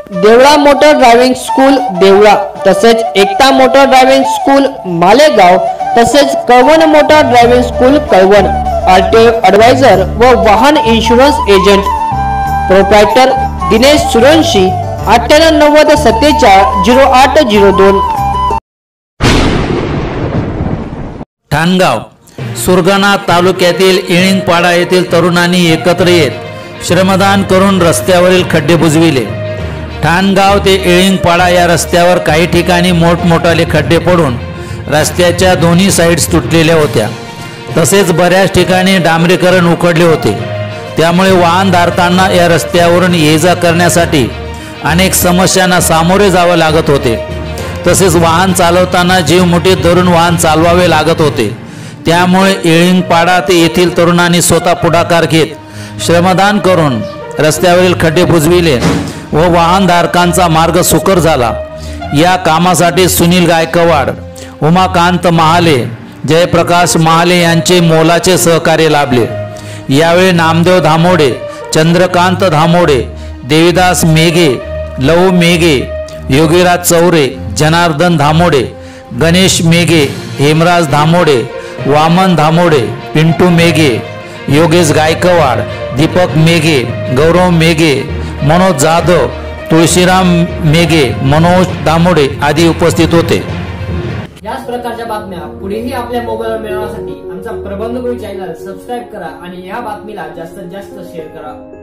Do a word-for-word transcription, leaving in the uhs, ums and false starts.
Deola motor driving school Deola तसेच Ekta motor driving school Malegaon तसेच Kalwan motor driving school Kalwan, RTO adviser व वाहन insurance agent, proprietor Dinesh Survanshi, अठ्ठ्याण्णव नव्वद सत्तेचाळीस झिरो आठ झिरो दोन. ठाणगाव सुरगाणा तालुक्यातील येळिंगपाडा येथील तरुणांनी एकत्र येत श्रमदान करून रस्त्यावरील खड्डे बुजविले. ठाणगाव ते येळिंगपाडा या रस्त्यावर काही ठिकाणी मोठमोठाले खड्डे पडून रस्त्याच्या दोन्ही साईड्स तुटलेल्या होत्या. तसेच बऱ्याच ठिकाणी डांबरीकरण उखडले होते. त्यामुळे वाहनधारकांना या रस्त्यावरून ये जा करण्यासाठी अनेक समस्यांना सामोरे जावे लागत होते. तसेच वाहन चालवताना जीव मुठीत धरून वाहन चालवावे लागत होते. त्यामुळे येळिंगपाडा ते येथील तरुणांनी स्वतः पुढाकार घेत श्रमदान करून रस्त्यावरील खड्डे बुजविले व वाहनधारकांचा मार्ग सुकर झाला. या कामासाठी सुनील गायकवाड, उमाकांत महाले, जयप्रकाश महाले यांचे मोलाचे सहकार्य लाभले. यावेळी नामदेव धामोडे, चंद्रकांत धामोडे, देवीदास मेघे, लव मेघे, योगीराज चौरे, जनार्दन धामोडे, गणेश मेघे, हेमराज धामोडे, वामन धामोडे, पिंटू मेघे, योगेश गायकवाड, दीपक मेघे, गौरव मेघे, मनोज जाधव, तुळशीराम मेघे, मनोज धामोडे आदी उपस्थित होते. याच प्रकारच्या बातम्या पुढेही आपल्या मोबाईलवर मिळवण्यासाठी आमचा प्रबंधगुरू चॅनल सबस्क्राईब करा आणि या बातमीला जास्तीत जास्त शेअर करा.